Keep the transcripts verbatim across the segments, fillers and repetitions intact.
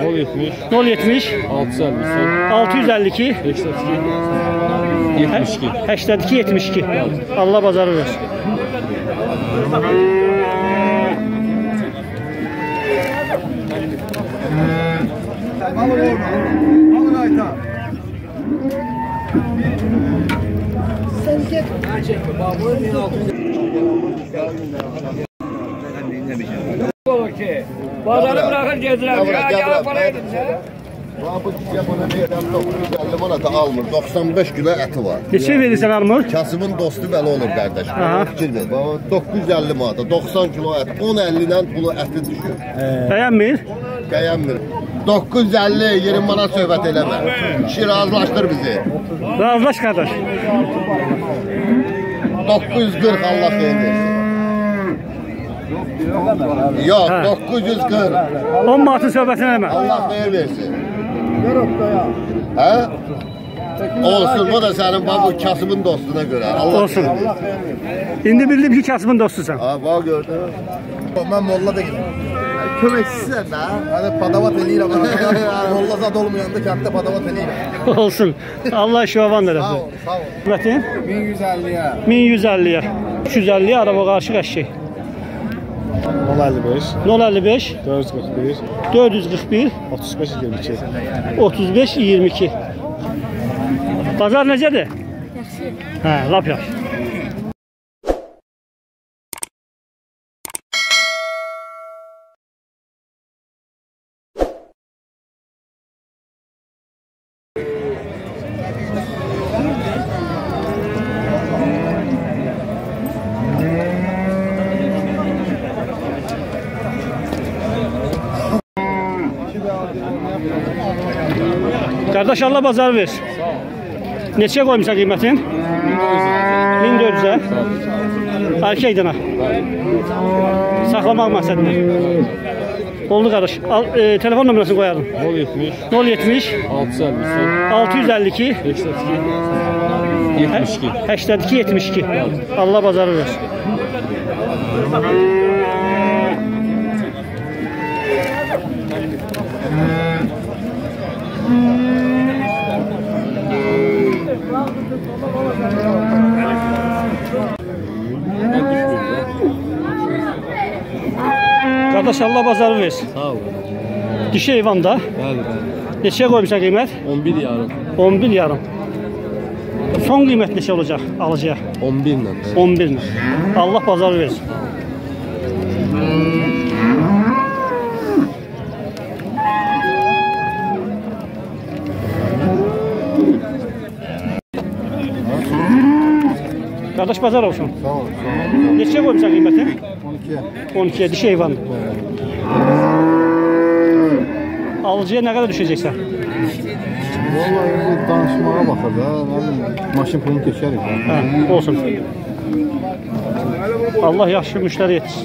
nol yetmiş. nol yetmiş. altı yüz elli iki. altı yüz elli iki. yetmiş iki. səksən iki yetmiş iki. Allah bazarı versin. Bazarı bırakır gezdiler. Ya para edin. Bu cücə buna verirəm dokuz yüz əlli manata almır. doxsan beş kilo əti var. Neçə verirsən armud? Kasımın dostu belə olur qardaş. Fikir ver. doqquz yüz əlli manata doxsan kilo ət. on əlli ilə pulu əti düşür. Bəyənmir? Bəyənmir. doqquz yüz əlli iyirmi manat söhbət eləmə. Kişi razılaşdır bizi. Razılaş qardaş. doqquz yüz qırx Allah xeyir versin. Yox, doqquz yüz qırx. on manatın söhbətini eləmə. Allah xeyir versin. Hə? Olsun, bu da sənin bu kasımın dostuna görə. Allah olsun. İndi bildim ki kasımın dostusan. Ha, bax gördün. Mən molla da gedim. Köməksizsən də. Hadi padavat eləyirəm. Molla zad olmayanda kənddə padavat eləyirəm. Olsun. Allah şovan da Sağ ol, sağ ol. Mətin? min yüz əlliyə. min yüz əlliyə. üç yüz əlliyə araba qarşı qəşək. nol əlli beş. nol əlli beş. dörd yüz qırx bir. dörd yüz qırx bir. otuz beş iyirmi iki. otuz beş iyirmi iki. Bazar necədir? Yaxşı. Hə, lap yaxşı. Qardaş Allah bazar ver. Neçəyə qoymuşsan qiymətin? min dörd yüzə. Erkəkdən ha. Saxlamaq məqsədində. Oldu qardaş. Al, e, telefon nömrəsini qoyardım. nol yetmiş. nol yetmiş. altı yüz əlli iki. altı yüz əlli iki. yetmiş iki. səksən iki yetmiş iki. Allah bazarı versin. Qardaş Allah bazarı versin. Sağ ol. Dişi heyvanda. Bəli, bəli. Neçəyə qoymuşsan qiymət? on bir yarım. on bir yarım. Son qiymət neçə olacaq alıcıya? on bir ilə. on bir ilə. Allah bazarı versin. Qardaş bazar olsun. Sağ ol, sağ ol. Neçəyə qoymuşsan qiyməti? on ikiyə. on ikiyə dişi heyvan. Alıcıya nə qədər düşəcəksən? Vallahi bu danışmağa baxır da. Maşın pulunu keçərik. Hə, olsun. Allah yaxşı müştəri etsin.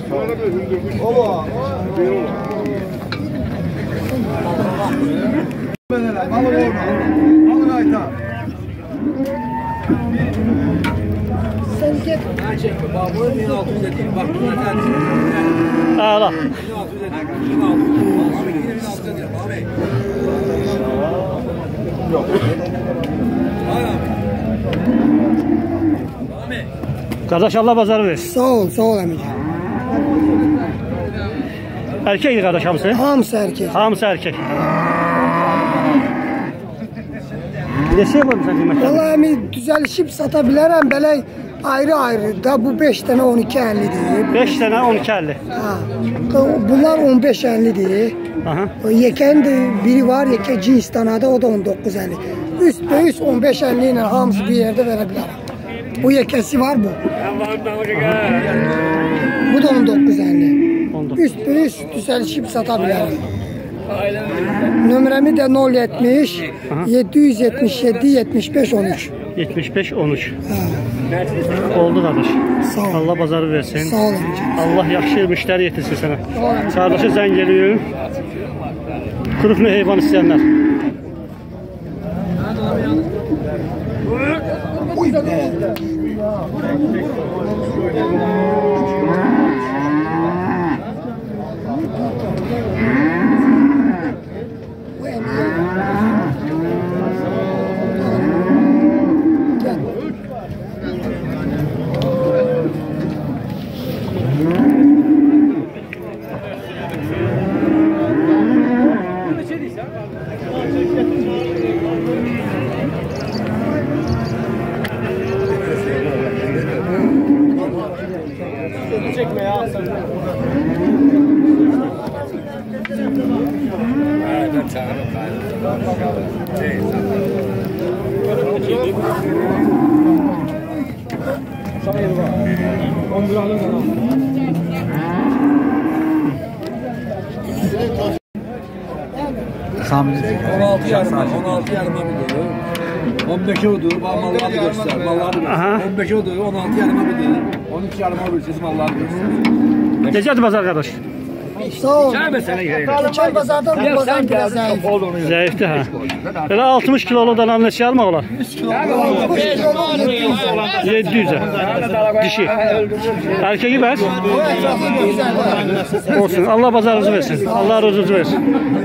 Əla. Qardaş Allah bazarı versin. Sağ ol, sağ ol əmicə. Erkəkdir qardaş hamısı? Hamısı erkek. Hamısı erkek. Neçəyə qoymuşsan qiymətləri? Vallahi əmi düzəlişib sata bilərəm, belə ayrı-ayrı da bu beş dənə on iki əllidir. beş dənə on iki əlli. Ha. Bunlar on beş əllidir. Aha. Yekən də biri var, yekə cins danadı, o da on doqquz əlli. Üst böyüs on beş əlli ilə hamısı bir yerdə verə bilərəm. Bu yekəsi var bu. Bu da on doqquz əlli. Üst böyüs düzəlişib sata bilərəm. Nömrəmi də nol yetmiş yeddi yüz yetmiş yeddi yetmiş beş on üç. yetmiş beş on üç. Oldu qardaş. Sağ ol. Allah bazarı versin. Sağ ol. Allah yaxşı müştəri yetirsin sənə. Qardaşa zəng eləyin. Qırıqlı heyvan istəyənlər. on altı yarıma, on altı yarıma biliyor. on beş oldu, malları göster, malları Aha. göster. on beş oldu, on altı yarıma biliyor. on üç yarıma biliyor, malları göster. Necədir bazar qardaş? Sağ ol. Sen mesela yayın. Geçen pazardan bu pazar biraz zayıf. Zəifdir ha. Belə altmış kilolu danam neçə almaq olar? yeddi yüz. Dişi. Erkeği bəs? Olsun. Allah bazarınızı versin. Allah ruzunuzu versin.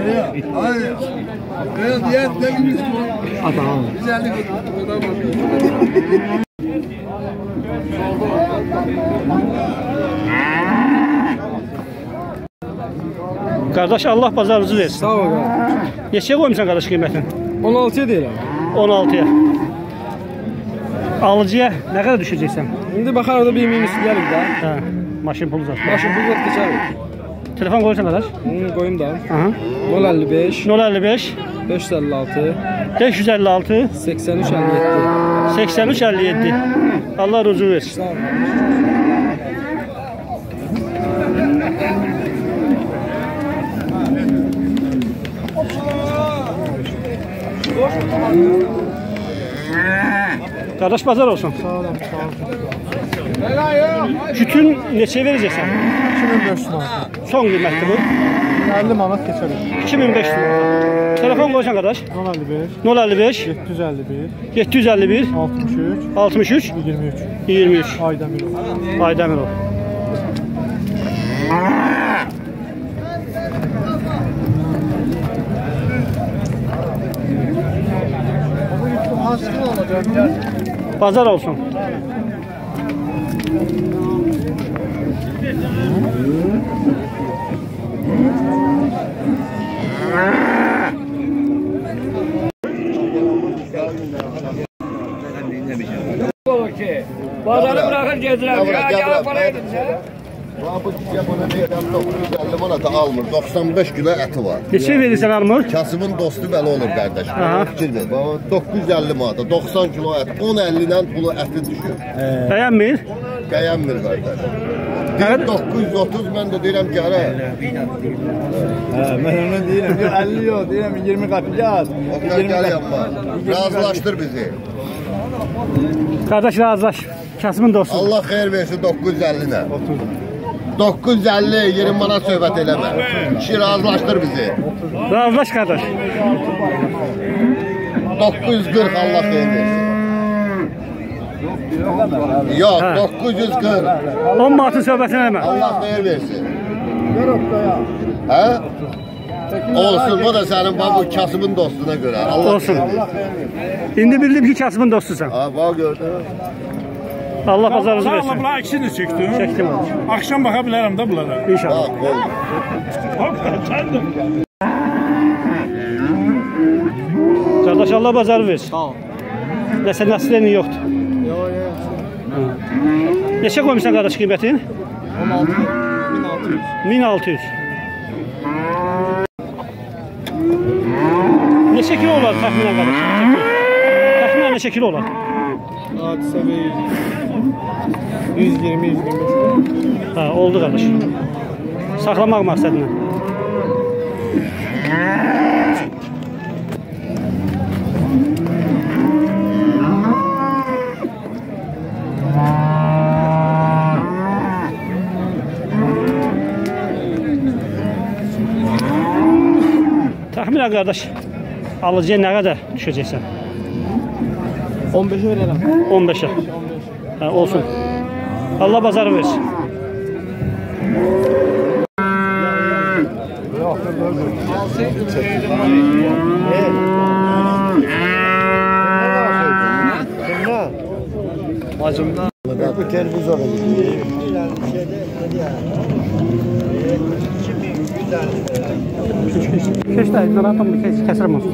Qardaş Allah bazarınızı versin. Sağ ol. Neçəyə qoymusan qardaş qiymətini? on altıya deyirəm. on altıya. Alıcıya nə qədər düşəcəksən? İndi baxar da bir minus gəlir də. Hə, maşın pulu zat. Başım pul keçər. Telefon qoyursan qardaş? Hı, qoyum da. Aha. nol əlli beş, nol əlli beş, beş yüz əlli altı, beş yüz əlli altı, səksən üç əlli yeddi. səksən üç əlli yeddi. Allah ruzu versin. Sağ ol. Qardaş bazar olsun. Sağ olun, sağ olun. Kütün neçəyə verəcəksən? iki min beş yüz manat. Son qiymətdir bu. əlli manat keçərik. iki min beş yüz manat. Telefon qoysan qardaş? nol əlli beş, nol əlli beş, yeddi yüz əlli bir, yeddi yüz əlli bir, altmış üç, altmış üç, iyirmi üç. iyirmi üç. Aydəmirov. Aydəmirov. Haskın olacak. Bazar olsun. Bazarı bırakır gezdiler. Ya ya para edin ya. Bu Japona deyirəm dokuz yüz əlli manata almır. doxsan beş kilo əti var. Neçə verirsən armor? Kasımın dostu belə olur qardaş. Aha. Fikir ver. Baba dokuz yüz əlli manata doxsan kilo ət. on əllidən pulu əti düşür. Bəyənmir? Bəyənmir qardaş. Deyir doqquz yüz otuz mən də deyirəm ki, hələ. Hə, mən ona deyirəm, əlli yox, deyirəm iyirmi qat yaz. Onlar gəl yapma. Razılaşdır bizi. Qardaş razılaş. Kasımın dostu. Allah xeyir versin doqquz yüz əllinə. doqquz yüz əlli iyirmi manat söhbət eləmə. Kişi razılaşdır bizi. Razılaş qardaş. doqquz yüz qırx Allah xeyir versin. Yox, doqquz yüz qırx. on manatın söhbətini eləmə. Allah xeyir versin. Hə? Olsun, bu da sənin bu kasımın dostuna görə. Allah Olsun. xeyir versin. İndi bildim ki kasımın dostusan. Ha, bax gördün. Allah bazarınızı versin. Bunlar ikisini de çektim. Çəkdim onu. Akşam bakabilirim de bunlara. İnşallah. Bax, ol. Qardaş Allah bazarı versin. Sağ ol. Nəsə nəslənin yoxdur. Yox, yox. Neçə qoymusan qardaş qiymətin? on altı, min altı yüz. min altı yüz. Neçə kilo olar təxminən qardaş? Təxminən neçə kilo olar? Hadisə verir. yüz iyirmi, yüz iyirmi beş. Ha, oldu qardaş. Saxlamaq məqsədlə. Təxminən qardaş, alıcıya nə qədər düşəcəksən? on beşə verərəm. on beşə. Hə, olsun. Allah bazarı versin. Bacımda. Bu terbiz olur. Keç də, narahatam bir keç, kəsirəm olsun.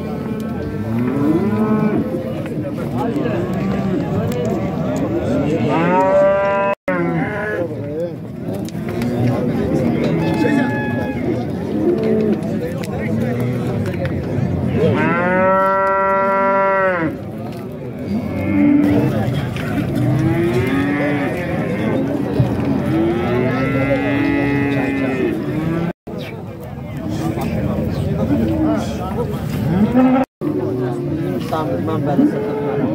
Sandırmam böyle satılmam.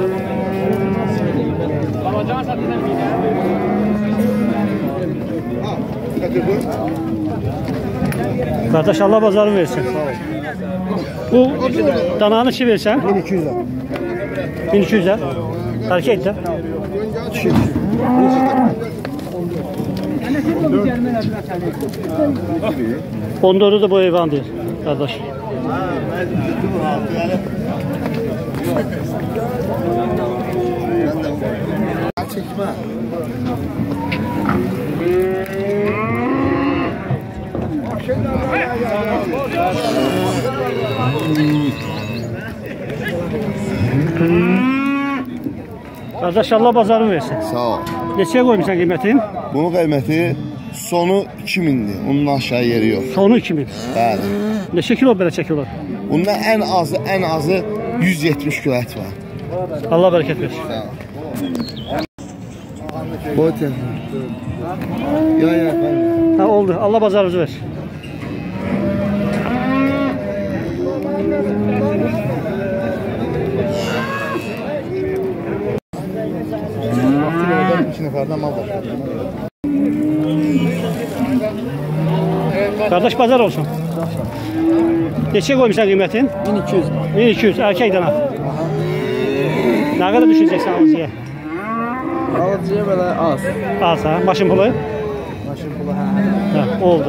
Kardeş Allah bazarı versin. Bu danağını çi versen? bin iki yüz. bin iki yüz'e. Erkek de. on dördü de bu heyvan değil kardeş. Çekme. Kardeş Allah bazarı versin. Sağ ol. Neçəyə qoymuşsan qiymətin? Bunun qiyməti sonu iki mindir. Onun aşağı yeri yox. Sonu iki min. Bəli. Neçə kilo belə çəkiyorlar? Bunda ən azı ən azı yüz yetmiş kilo ət var. Allah bərəkət versin. Boyutun. Ya ya. Ha oldu. Allah bazarınızı versin. İki neferden mal var. Kardeş pazar olsun. Neçə qoymuşsan qiymətin? bin iki yüz. bin iki yüz erkek dana. Ne kadar düşeceksin alıcıya? Alıcıya böyle az. Az ha. Başın pulu? Başın pulu ha. Ha, oldu.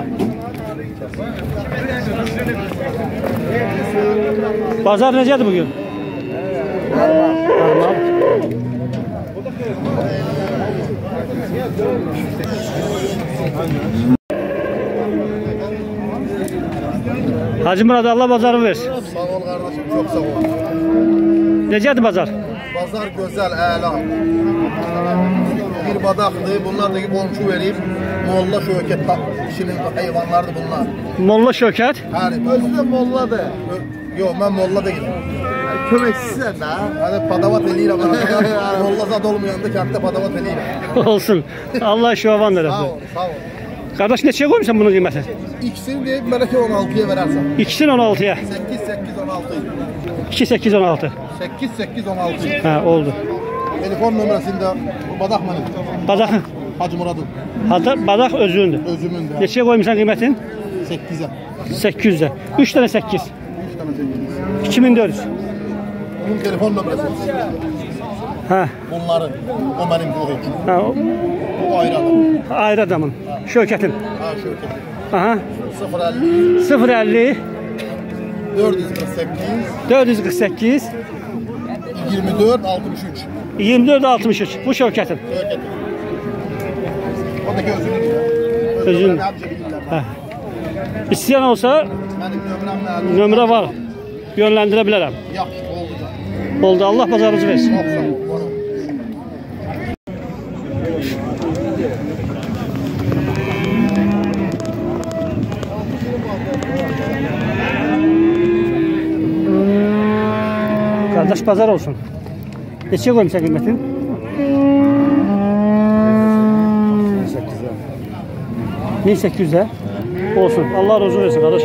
Pazar necədir bugün? Normal. Hacı Murat Allah bazarı versin. Sağ ol kardeşim, çok sağ ol. Necədir bazar? Pazar güzel, əla. Bir badaqdır, bunlar da ki bonçu vereyim. Molla Şöket işinin hayvanlardır bunlar. Molla Şöket. Yani özü de molladır. Yok ben molla değilim. Kömeksizsen de. Hani padavat eliyim. Molla zat olmayanda kentte padavat eliyim. Olsun. Allah şu havan verir. Sağ ol, sağ ol. Kardeş neçəyə qoymuşsan bunun qiyməti? İkisini deyip belki on altıya verersen. İkisini on altıya. sekiz sekiz on altı. iki sekiz on altı. sekiz sekiz on altı. Ha oldu. Telefon numarasında Badak benim. Badak. Hacı Murad'ın. Hatta badak özündür. Özümün de. Neçəyə qoymuşsan qiymətin? sekize. sekiz yüz'e. üç tane sekiz. üç tane sekiz. iki bin dört yüz. Bunun telefon numarası. Ha. Bunların. O benim değil. Ha, o Bu ayrı adam. ayrı adamın. Şöketin. Ha Şöket. Aha. sıfır elli. sıfır elli dört yüz kırk sekiz. dört yüz kırk sekiz yirmi dört altmış üç. yirmi dört altmış üç. Bu Şöketin. Şöket. Oradaki özünün ya. Özünün. Ha. İsteyen olsa Benim nömrem nerede? nömrə var. Yönləndirə bilərəm. Yaxşı oldu da. Oldu. Allah pazarınızı versin. Çok sağ ol. Bana. Kardeş pazar olsun. Neçəyə qoymuşsan qiymətin? bin sekiz yüz'e. Olsun. Allah razı versin kardeş.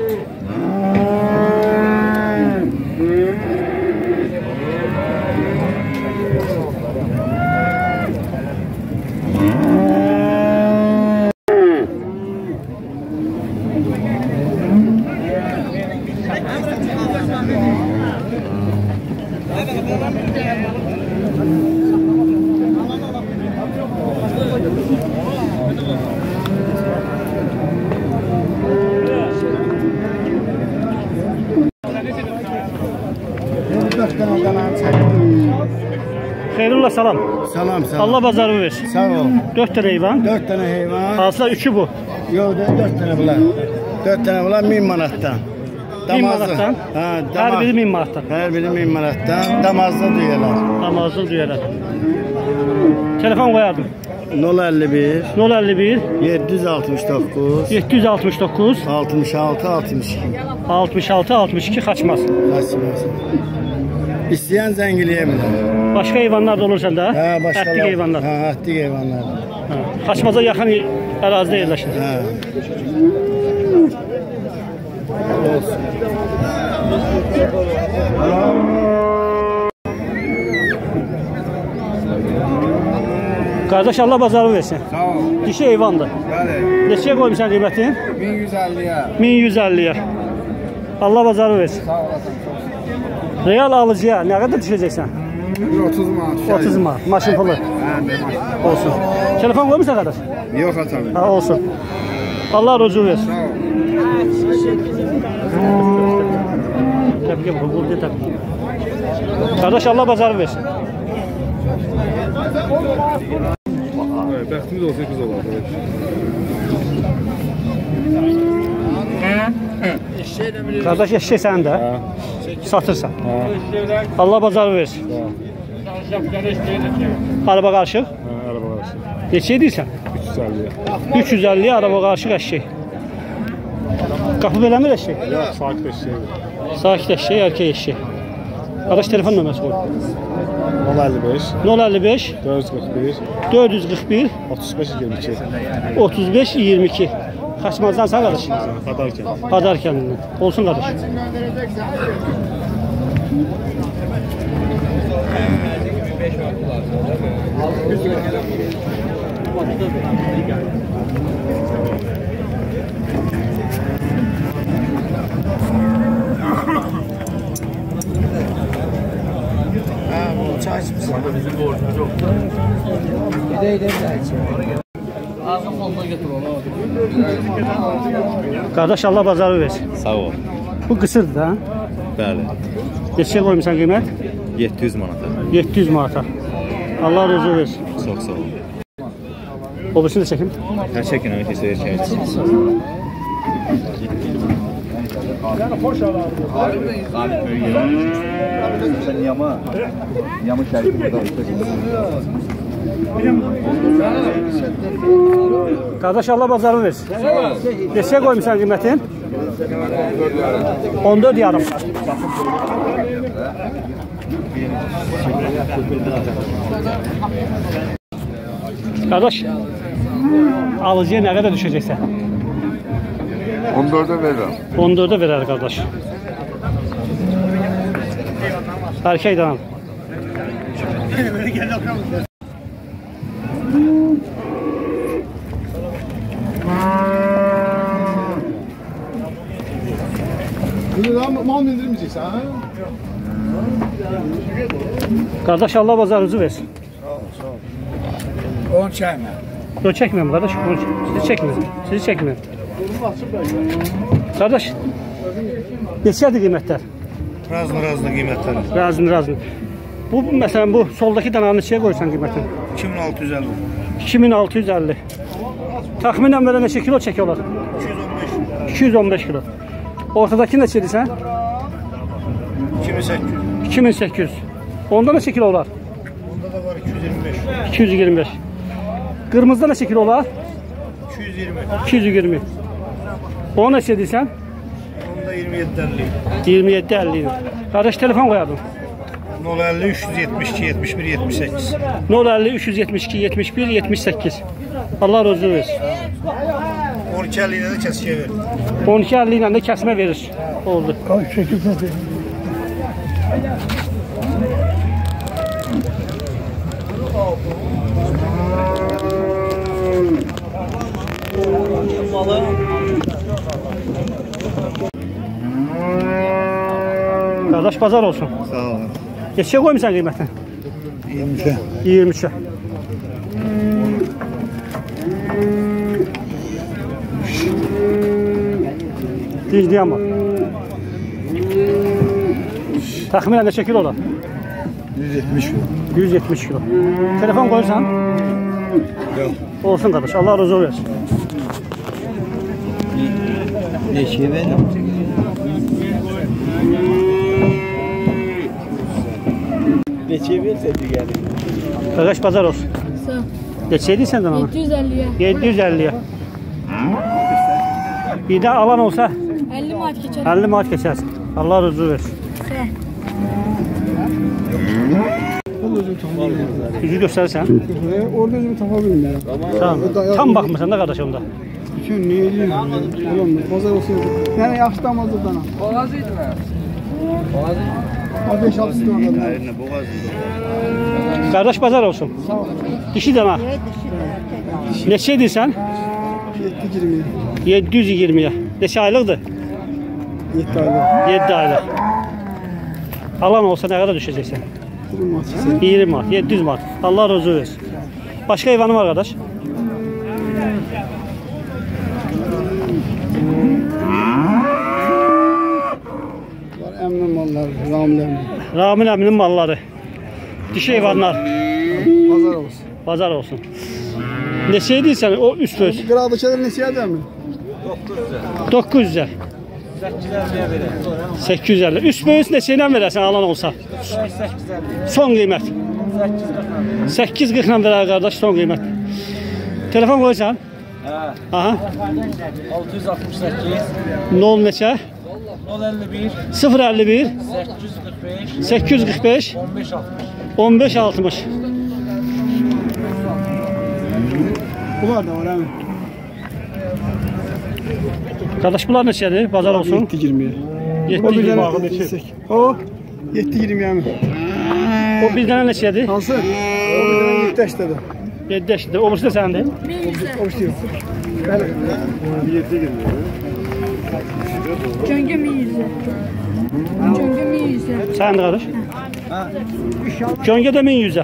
Xeyrullah salam. Salam salam. Allah bazarı versin. Sağ ol. Dört tane heyvan. Dört tane heyvan. Alsa üçü bu. Yok dört tane bunlar. Dört tane bunlar min manattan. Bin manattan. Ha, Her biri min manattan. Her biri min manattan. Damazda duyuyorlar. Namazlı duyarlar. Telefon koyardım. nol elli bir. nol elli bir. yedi yüz altmış dokuz. yedi yüz altmış dokuz. altmış altı altmış iki. altmış altı altmış iki kaçmaz. Kaçmaz. İsteyen zengileyebilir. Başka hayvanlar da olur sende ha? Ha başka. Etlik hayvanlar. Ha etlik hayvanlar. Ha. Kaçmaza yakın arazide yerleşir. Ha. Kardeş Allah bazarı versin. Sağ ol. Dişi heyvandır. Bəli. Neçəyə qoymuşsan qiyməti? min yüz əlliyə. min yüz əlliyə. Allah bazarı versin. Sağ olasın. Real alıcıya nə qədər düşəcəksən? otuz manat. otuz manat. Maşın pulu. Olsun. Telefon qoymuşsan qardaş? Yox atam. Ha olsun. Allah rucu versin. Sağ ol. Tabii ki bu burada tabii. Kardeş Allah bazarı versin. Bəxtimiz olsa biz olardı. Kardeş eşek sen de satırsan. Allah bazarı versin. Araba karışık. Araba arası. Neçə deyirsən? üç yüz əlliyə. üç yüz əlliyə araba qarışıq eşek. Qapı beləmir eşek? Yox, sakit eşeği. Sakit eşek, erkek eşek. Qardaş telefon nömrəsi qoy. nol əlli beş, nol əlli beş, dörd yüz qırx bir, dörd yüz qırx bir, otuz beş iyirmi iki. otuz beş iyirmi iki. Kaçmazdan sağ qardaş. Qadarkən. Padar kendinden. Olsun qardaş. Kardeş Allah bazarı versin. Sağ ol. Bu kısırdır da. Bəli. Neçəyə qoymusan qiymət? yeddi yüz manata. yeddi yüz manata. Allah razı versin. Çox sağ ol. O birisini de çekim. Hər çəkin əmək keçir erkək. Yama. Yama şərif burada. Kardeş Allah bazarı versin. Neçəyə qoymusan qiymətin? on dörd yarım. Kardeş alıcıya ne kadar düşecekse? on dördə verirəm. on dördə verer kardeş. Erkek danam. Bunu da mal indirmeyeceksin ha? Kardeş Allah bazarınızı versin. on çəkmə. Yok çekmiyorum kardeş. Sizi çekmiyorum. Sizi çekmiyorum. Kardeş. Neçədir qiymətlər? Razını razını qiymətləri. Razını razını. Bu mesela bu soldaki dananı neçəyə qoysan qiymətini? iki min altı yüz əlli. iki min altı yüz əlli. Təxminən belə neçə kilo çəkiyorlar? iki yüz on beş kilo. Ortadaki neçədir sən? iki min səkkiz yüz. iki min səkkiz yüz. Onda neçə kilo olar? Onda da var iki yüz iyirmi beş. iki yüz iyirmi beş. Qırmızıda neçə kilo olar? iki yüz iyirmi. iki yüz iyirmi. O neçə deyirsən? Onda iyirmi yeddi əlli. iyirmi yeddi əlli. Qardaş telefon qoyardım. nol əlli üç yüz yetmiş iki yetmiş bir yetmiş səkkiz. nol əlli üç yüz yetmiş iki yetmiş bir yetmiş səkkiz. Allah razı versin. on iki əlli ilə də kəsikə verir. on iki əlli ilə də kəsmə verir. Oldu. Kardeş pazar olsun. Sağ ol. Neçəyə qoymusan qiymətini? iyirmi üçə. iyirmi üçə. Dicliyəm var. Təxminən neçə kilo olar? yüz yetmiş kilo. yüz yetmiş kilo. Telefon qoyursan? Yox. Olsun qardaş. Allah razı versin. Neçəyə verirəm? Neçəyə versə digəri? Qardaş pazar olsun. Sağ ol. Neçə edirsən ana? yeddi yüz əlliyə. yeddi yüz əlliyə. Bir də alan olsa əlli manat keçər. əlli manat keçərsin. Allah razı versin. Sağ Yüzü göstərirsən? Orada özümü tapa bilmirəm. Tamam. Tam baxmırsan da qardaş onda. Üçün niye ediyorsun? Oğlum pazar olsun. Yani yaşlanmaz oradan. Boğazıydı mı? Boğazıydı. O beş altı tane adam. Kardeş bazar olsun. Sağ ol. Dişi deme. Neçə edirsən? yedi yirmi. yeddi yüz iyirmiyə. Neçə aylıqdır? yedi aylık. yeddi aylıq. Alan olsa nə qədər düşəcəksən? yirmi altı. iyirmi manat, yeddi yüz manat. Allah razı versin. Başqa heyvanı var qardaş? Var əmrin malları, Ramil əmrin. Ramil əminin malları. Dişi heyvanlar. Pazar olsun. Bazar olsun. Neçə edirsən o üst öz? Qıraqdakılar neçəyə mi? doqquz yüzə. səkkiz yüz əlli. Üst böyüs neçə ilə verəsən alan olsa? Son qiymət. səkkiz qırx ilə verər qardaş, son qiymət. Telefon qoysan? Aha. altı yüz altmış səkkiz. nol neçə? nol əlli bir. sıfır əlli bir. səkkiz yüz qırx beş. səkkiz yüz qırx beş. on beş altmış. on beş altmış. Bunlar da var əmin. Qardaş bunlar neçədir? Bazar olsun. yedi yirmiyə. yeddi O bir iyirmi. dənə O yedi yirmi əmin. O bir dənə neçədir? Hansı? O bir dənə yedi əşdədir. yeddi yaşında. O birisi də sənindir. O bir şey yox. Bəli. Cöngə min yüzə. Cöngə min yüzə. Səndir qardaş. Göngə də min yüzə.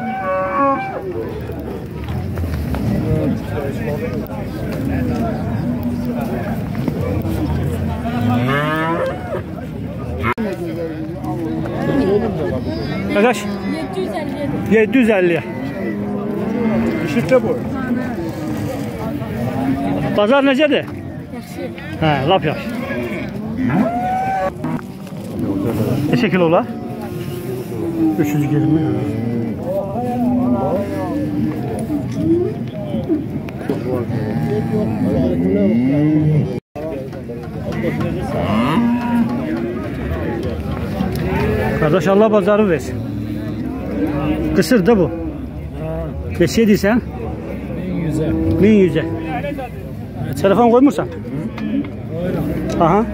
Qardaş yeddi yüz əlliyə. İşitdə bu. Bazar necədir? Yaxşı. Hə, lap yaxşı. Neçə kilo olar? üç yüz iyirmi. Kardeş Allah bazarı versin. Kısır da bu. Neçə edirsən? min yüzə. Telefon koymursan? Aha.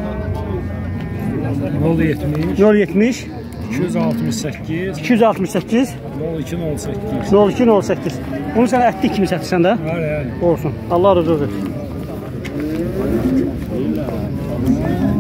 nol yetmiş. nol yetmiş. iki yüz altmış səkkiz. iki yüz altmış səkkiz. nol iki nol səkkiz. nol iki nol səkkiz. Bunu sən ətli kimi sətirsən də? Var yəni. Olsun. Allah razı olsun.